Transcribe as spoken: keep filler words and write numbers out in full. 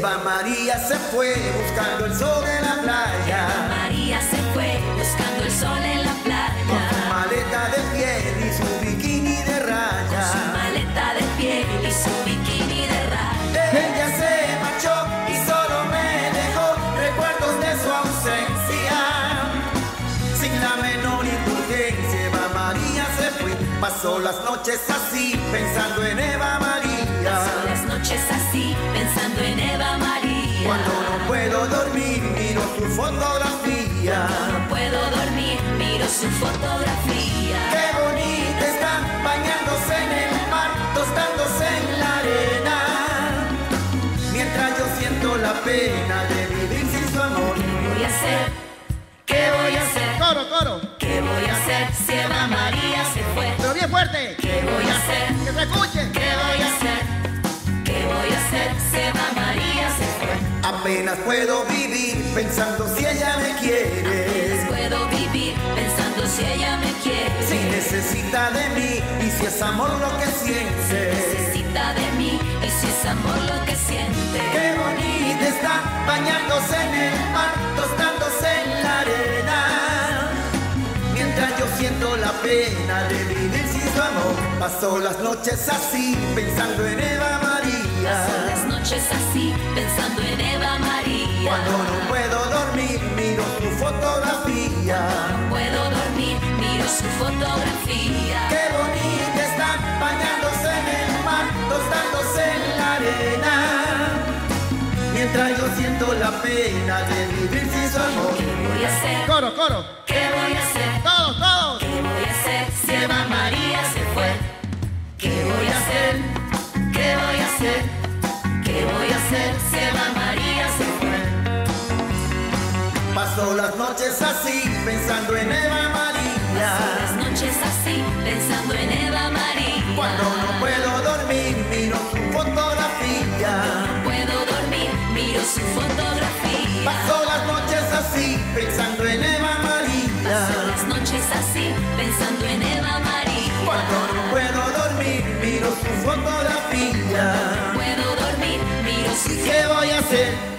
Eva María se fue buscando el sol en la playa. Eva María se fue buscando el sol en la playa. Con su maleta de piel y su bikini de raya. Con su maleta de piel y su bikini de raya. Ella se marchó y solo me dejó recuerdos de su ausencia. Sin la menor indulgencia, Eva María se fue. Pasó las noches así pensando en Eva María. Pasó las noches así pensando en Eva María. Cuando no puedo dormir miro su fotografía. Cuando no puedo dormir miro su fotografía. Qué bonita está bañándose en el mar, tostándose en la arena. Mientras yo siento la pena de vivir sin su amor. ¿Qué voy a hacer? ¿Qué voy a hacer? Coro, coro. ¿Qué voy a hacer si Eva María se fue? Pero bien fuerte. ¿Qué voy a hacer? Que se escuche. ¿Qué voy a hacer? ¿Qué voy a hacer si Eva María se fue? Apenas puedo vivir pensando si ella me quiere. Apenas puedo vivir pensando si ella me quiere. Si necesita de mí y si es amor lo que siente. Necesita de mí y si es amor lo que siente. Qué bonita está bañándose en el mar, tostándose en la arena. Mientras yo siento la pena de vivir sin su amor. Paso las noches así pensando en Eva María. Paso las noches así pensando en Eva María. Cuando no puedo dormir miro su fotografía. No puedo dormir miro su fotografía. Qué bonita está bañándose en el mar, tostándose en la arena. Mientras yo siento la pena de vivir sin su amor. ¿Qué voy a hacer? Coro, coro. ¿Qué voy a hacer? Todos, todos. ¿Qué voy a hacer si Eva María se fue? ¿Qué voy a hacer? ¿Qué voy a hacer? ¿Qué voy a hacer si Eva María se fue? Paso las noches así pensando en Eva María. Paso las noches así pensando en Eva María. Cuando no puedo dormir miro su fotografía. No puedo dormir miro su fotografía. Paso las noches así pensando en Eva María. Paso las noches así pensando en Eva María. Cuando no puedo dormir miro su fotografía. No puedo dormir miro su ¿Qué voy a hacer?